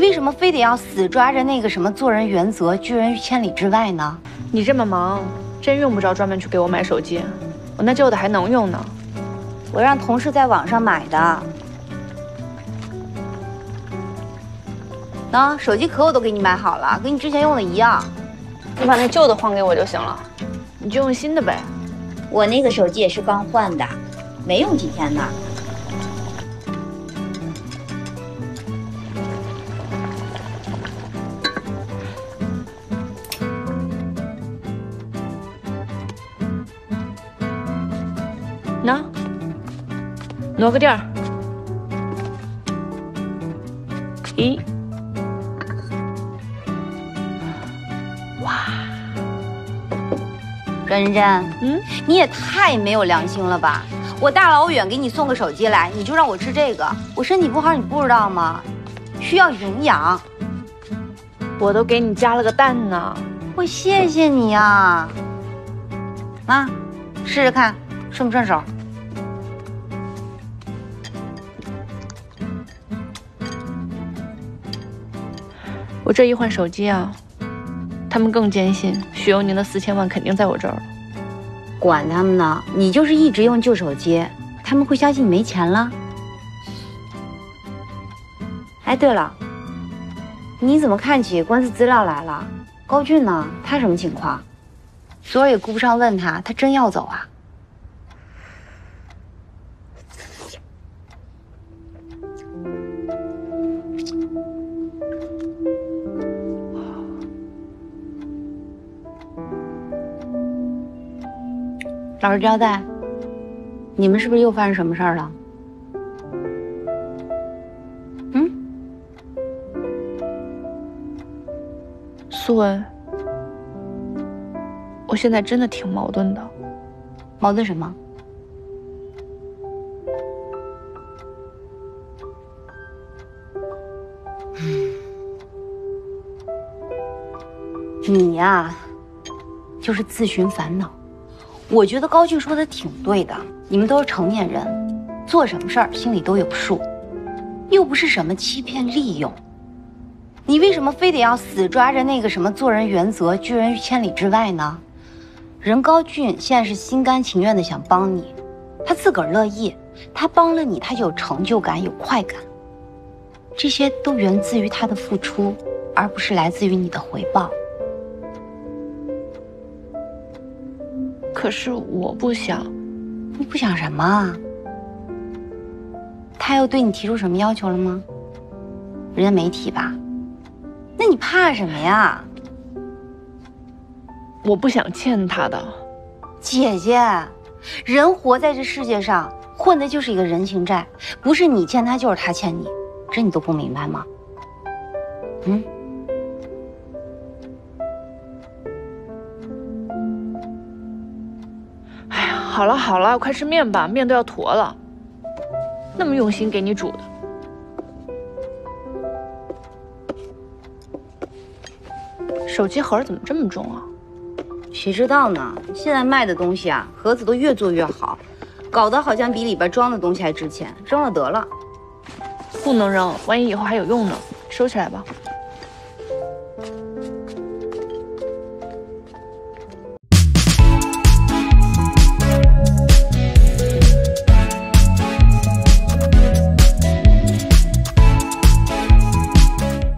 为什么非得要死抓着那个什么做人原则，拒人于千里之外呢？ 你这么忙，真用不着专门去给我买手机，我那旧的还能用呢。 我让同事在网上买的。那手机壳我都给你买好了，跟你之前用的一样。 你把那旧的换给我就行了，你就用新的呗。 我那个手机也是刚换的，没用几天呢。 那，挪个地儿。1， 珍珍，你也太没有良心了吧！我大老远给你送个手机来，你就让我吃这个？我身体不好，你不知道吗？需要营养。 我都给你加了个蛋呢。 我谢谢你啊！啊，试试看，顺不顺手？ 我这一换手机啊，他们更坚信许攸宁的4000万肯定在我这儿了。 管他们呢，你就是一直用旧手机，他们会相信你没钱了。哎，对了，你怎么看起官司资料来了？高俊呢？他什么情况？昨儿也顾不上问他，他真要走啊？老实交代，你们是不是又发生什么事儿了？ 苏文，我现在真的挺矛盾的。 矛盾什么？你呀，就是自寻烦恼。我觉得高俊说的挺对的，你们都是成年人，做什么事儿心里都有数，又不是什么欺骗利用。你为什么非得要死抓着那个什么做人原则，拒人于千里之外呢？人高俊现在是心甘情愿的想帮你，他自个儿乐意，他帮了你，他就有成就感，有快感，这些都源自于他的付出，而不是来自于你的回报。 可是我不想。 你不想什么啊？他又对你提出什么要求了吗？人家没提吧？那你怕什么呀？ 我不想欠他的。 姐姐，人活在这世界上，混的就是一个人情债，不是你欠他，就是他欠你，这你都不明白吗？ 哎呀，好了好了，快吃面吧，面都要坨了。那么用心给你煮的。手机盒怎么这么重啊？ 谁知道呢？现在卖的东西啊，盒子都越做越好，搞得好像比里边装的东西还值钱，扔了得了。 不能扔，万一以后还有用呢。收起来吧。